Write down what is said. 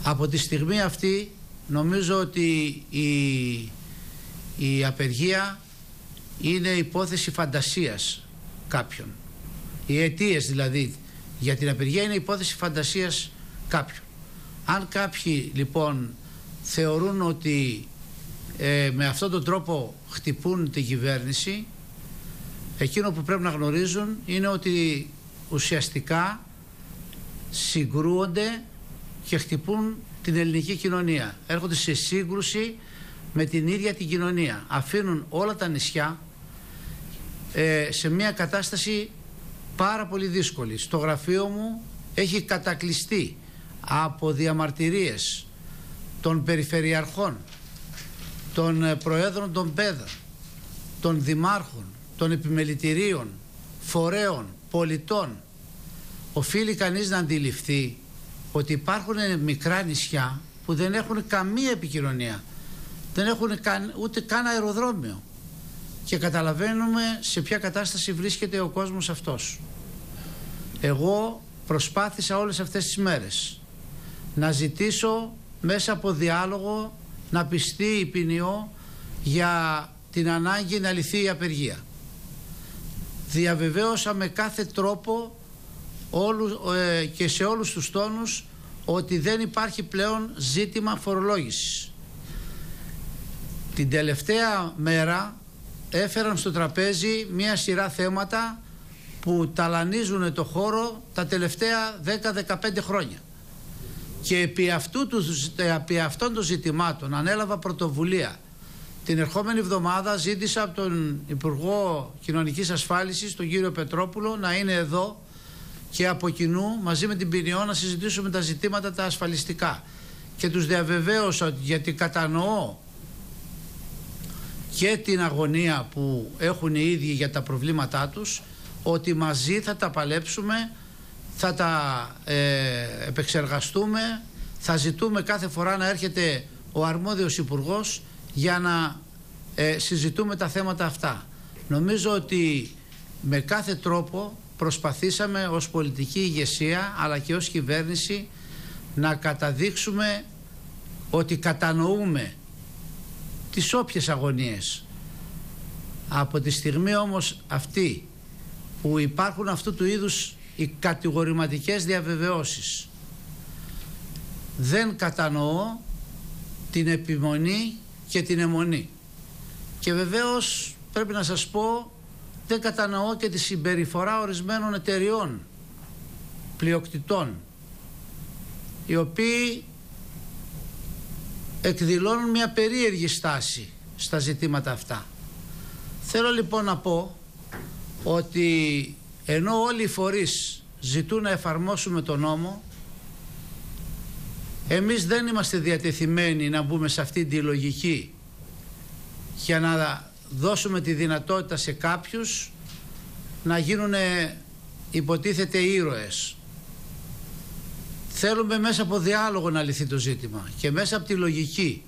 Από τη στιγμή αυτή νομίζω ότι η απεργία είναι υπόθεση φαντασίας κάποιων. Οι αιτίες δηλαδή για την απεργία είναι υπόθεση φαντασίας κάποιων. Αν κάποιοι λοιπόν θεωρούν ότι με αυτόν τον τρόπο χτυπούν την κυβέρνηση, εκείνο που πρέπει να γνωρίζουν είναι ότι ουσιαστικά συγκρούονται και χτυπούν την ελληνική κοινωνία. Έρχονται σε σύγκρουση με την ίδια την κοινωνία. Αφήνουν όλα τα νησιά σε μια κατάσταση πάρα πολύ δύσκολη. Στο γραφείο μου έχει κατακλειστεί από διαμαρτυρίες των περιφερειαρχών, των προέδρων των ΠΕΔΑ, των δημάρχων, των επιμελητηρίων, φορέων, πολιτών. Οφείλει κανείς να αντιληφθεί ότι υπάρχουν μικρά νησιά που δεν έχουν καμία επικοινωνία, δεν έχουν ούτε καν αεροδρόμιο, και καταλαβαίνουμε σε ποια κατάσταση βρίσκεται ο κόσμος αυτός. Εγώ προσπάθησα όλες αυτές τις μέρες να ζητήσω μέσα από διάλογο να πιστεί η ΠΝΟ για την ανάγκη να λυθεί η απεργία. Διαβεβαίωσα με κάθε τρόπο και σε όλους τους τόνους ότι δεν υπάρχει πλέον ζήτημα φορολόγησης. Την τελευταία μέρα έφεραν στο τραπέζι μια σειρά θέματα που ταλανίζουν το χώρο τα τελευταία 10-15 χρόνια. Και επί αυτών των ζητημάτων ανέλαβα πρωτοβουλία. Την ερχόμενη εβδομάδα ζήτησα από τον Υπουργό Κοινωνικής Ασφάλισης, τον κύριο Πετρόπουλο, να είναι εδώ και από κοινού μαζί με την ΠΝΟ να συζητήσουμε τα ζητήματα τα ασφαλιστικά. Και τους διαβεβαίωσα, γιατί κατανοώ και την αγωνία που έχουν οι ίδιοι για τα προβλήματά τους, ότι μαζί θα τα παλέψουμε, θα τα επεξεργαστούμε, θα ζητούμε κάθε φορά να έρχεται ο αρμόδιος υπουργός για να συζητούμε τα θέματα αυτά. Νομίζω ότι με κάθε τρόπο προσπαθήσαμε ως πολιτική ηγεσία αλλά και ως κυβέρνηση να καταδείξουμε ότι κατανοούμε τις όποιες αγωνίες. Από τη στιγμή όμως αυτή που υπάρχουν αυτού του είδους οι κατηγορηματικές διαβεβαιώσεις, δεν κατανοώ την επιμονή και την αιμονή. Και βεβαίως πρέπει να σας πω, δεν κατανοώ και τη συμπεριφορά ορισμένων εταιριών, πλειοκτητών, οι οποίοι εκδηλώνουν μια περίεργη στάση στα ζητήματα αυτά. Θέλω λοιπόν να πω ότι ενώ όλοι οι φορείς ζητούν να εφαρμόσουμε τον νόμο, εμείς δεν είμαστε διατεθειμένοι να μπούμε σε αυτή τη λογική για να δώσουμε τη δυνατότητα σε κάποιους να γίνουν υποτίθεται ήρωες. Θέλουμε μέσα από διάλογο να λυθεί το ζήτημα και μέσα από τη λογική